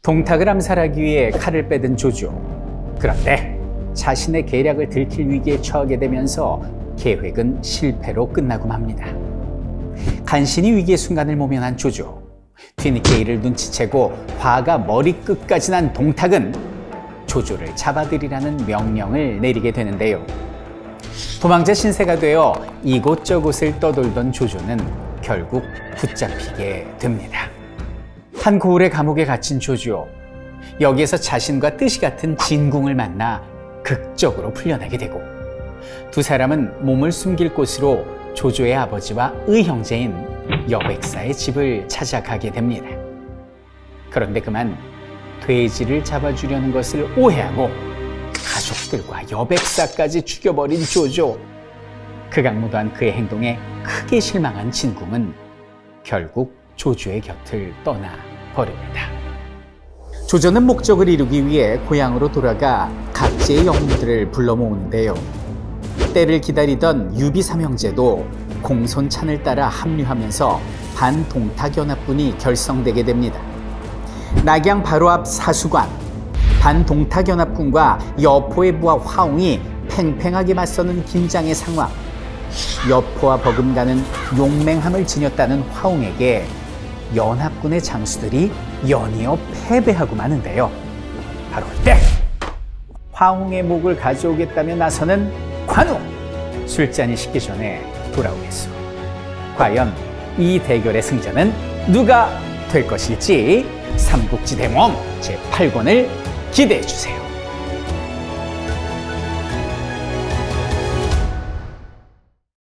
동탁을 암살하기 위해 칼을 빼든 조조. 그런데 자신의 계략을 들킬 위기에 처하게 되면서 계획은 실패로 끝나고 맙니다. 간신히 위기의 순간을 모면한 조조. 뒤늦게 이를 눈치채고 화가 머리끝까지 난 동탁은 조조를 잡아들이라는 명령을 내리게 되는데요. 도망자 신세가 되어 이곳저곳을 떠돌던 조조는 결국 붙잡히게 됩니다. 한 고을의 감옥에 갇힌 조조. 여기에서 자신과 뜻이 같은 진궁을 만나 극적으로 풀려나게 되고, 두 사람은 몸을 숨길 곳으로 조조의 아버지와 의형제인 여백사의 집을 찾아가게 됩니다. 그런데 그만 돼지를 잡아주려는 것을 오해하고 가족들과 여백사까지 죽여버린 조조. 극악무도한 그의 행동에 크게 실망한 진궁은 결국 조조의 곁을 떠나버립니다. 조조는 목적을 이루기 위해 고향으로 돌아가 각지의 영웅들을 불러 모으는데요. 때를 기다리던 유비 삼형제도 공손찬을 따라 합류하면서 반동탁연합군이 결성되게 됩니다. 낙양 바로 앞 사수관, 반동탁연합군과 여포의 부하 화웅이 팽팽하게 맞서는 긴장의 상황. 여포와 버금가는 용맹함을 지녔다는 화웅에게 연합군의 장수들이 연이어 패배하고 마는데요. 바로 그때 화웅의 목을 가져오겠다며 나서는 관우. 술잔이 식기 전에 돌아오겠소. 과연 이 대결의 승자는 누가 될 것일지 삼국지 대모험 제8권을 기대해 주세요.